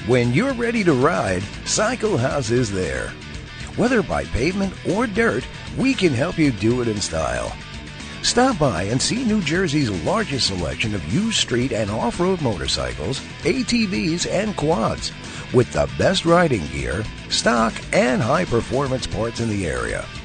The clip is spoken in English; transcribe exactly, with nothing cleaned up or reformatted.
When you're ready to ride, Cycle House is there. Whether by pavement or dirt, we can help you do it in style. Stop by and see New Jersey's largest selection of used street and off-road motorcycles, A T Vs, and quads, with the best riding gear, stock, and high-performance parts in the area.